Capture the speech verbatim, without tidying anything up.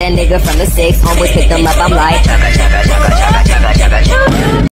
That nigga from the six, homeboys pick them up, I'm like